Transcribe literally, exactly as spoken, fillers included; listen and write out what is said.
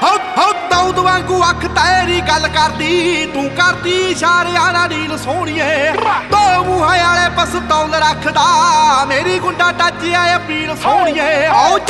ਹੋ ਹੋ ਦਾਊਦ ਵਾਂਗੂ ਅੱਖ ਤੇਰੀ ਗੱਲ ਕਰਦੀ ਤੂੰ ਕਰਦੀ ਇਸ਼ਾਰਿਆਂ ਨਾਲ ਡੀਲ ਸੋਹਣੀਏ ਦੋ ਮੂੰਹਾਂ ਵਾਲੇ ਪਸਤੌਲ ਰੱਖਦਾ ਮੇਰੀ ਗੁੰਡਾ ਟੱਚ ਆਏ ਅਪੀਲ ਸੋਹਣੀਏ।